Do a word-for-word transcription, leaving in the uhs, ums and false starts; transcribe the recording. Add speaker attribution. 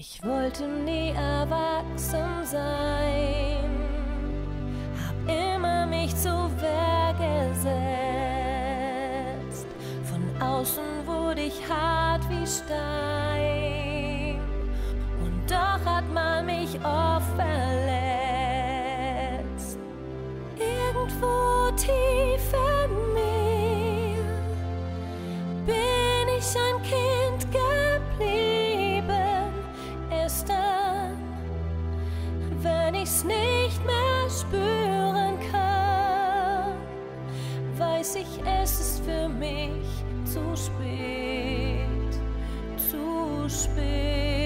Speaker 1: Ich wollte nie erwachsen sein, hab immer mich zur Wehr gesetzt. Von außen wurde ich hart wie Stein, und doch hat man mich oft verletzt. Irgendwo tief in mir bin ich ein Kind geblieben. Erst dann, wenn ich's nicht mehr spüren kann, weiß ich, es ist für mich zu spät, zu spät.